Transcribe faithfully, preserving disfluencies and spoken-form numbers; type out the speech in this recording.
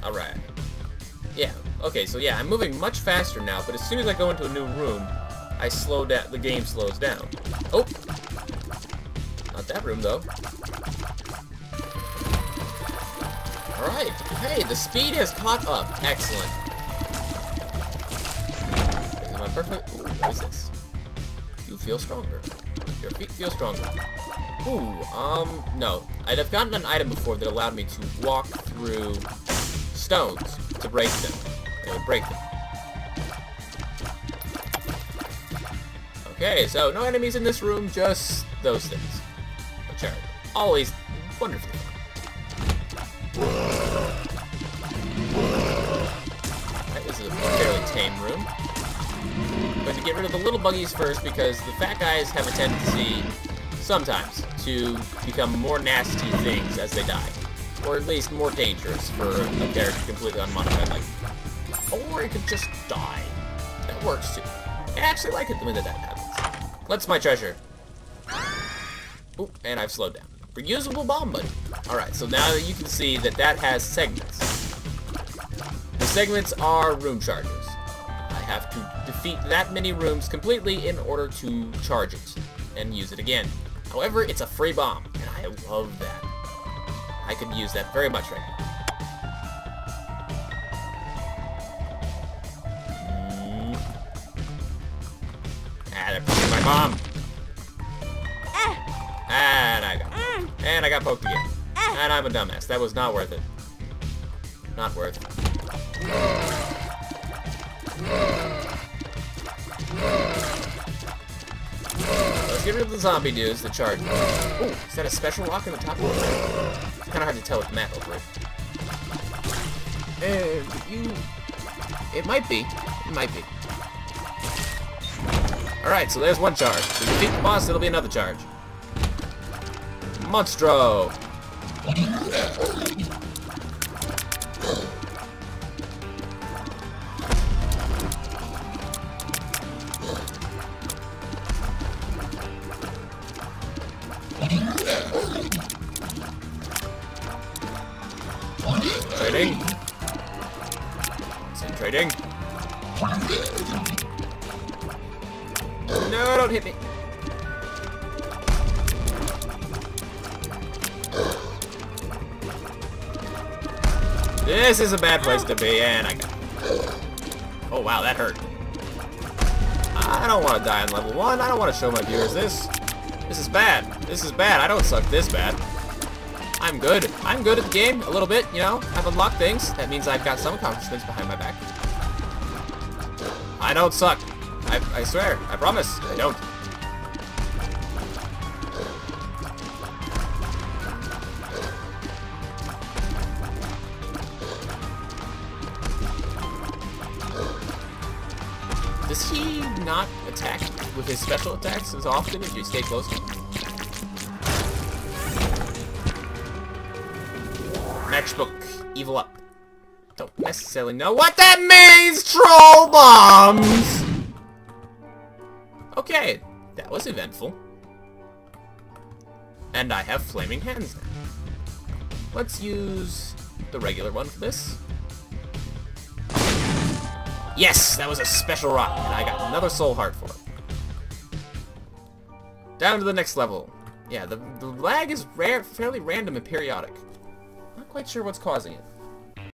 Alright. Yeah, okay, so yeah, I'm moving much faster now, but as soon as I go into a new room, I slow down, the game slows down. Oh! Not that room, though. Alright, hey, the speed has caught up. Excellent. Am I perfect? Ooh, what is this? You feel stronger. Your feet feel stronger. Ooh, um, no. I'd have gotten an item before that allowed me to walk through stones to break them. It would break them. Okay, so no enemies in this room, just those things. Which are always wonderfully fun. Alright, this is a fairly tame room. I'm going to get rid of the little buggies first because the fat guys have a tendency, sometimes, to become more nasty things as they die. Or at least more dangerous for a character completely unmodified like me. Or it could just die. That works too. I actually like it when that happens. What's my treasure? Oop, and I've slowed down. Reusable bomb buddy. Alright, so now you can see that that has segments. The segments are room charges. I have to defeat that many rooms completely in order to charge it and use it again. However, it's a free bomb, and I love that. I could use that very much right now. Mm. Ah, they're poking my bomb. And I got poked. And I got poked again. And I'm a dumbass. That was not worth it. Not worth it. Let's get rid of the zombie dudes that charge. Ooh, is that a special rock in the top of it? It's kind of hard to tell with the map over it. And you... It might be. It might be. Alright, so there's one charge. If you defeat the boss, it'll be another charge. Monstro! Trading. Send trading. No, don't hit me. This is a bad place to be, and I got it. Oh wow, that hurt. I don't want to die on level one. I don't want to show my viewers this. This is bad. This is bad. I don't suck this bad. I'm good. I'm good at the game, a little bit, you know. I've unlocked things. That means I've got some accomplishments behind my back. I don't suck. I, I swear. I promise. I don't. Does he not attack with his special attacks as often if you stay close to him? Matchbook. Evil up. Don't necessarily know what that means, troll bombs! Okay, that was eventful. And I have flaming hands now. Let's use the regular one for this. Yes, that was a special rock, and I got another soul heart for it. Down to the next level. Yeah, the, the lag is rare, fairly random and periodic. Not quite sure what's causing it.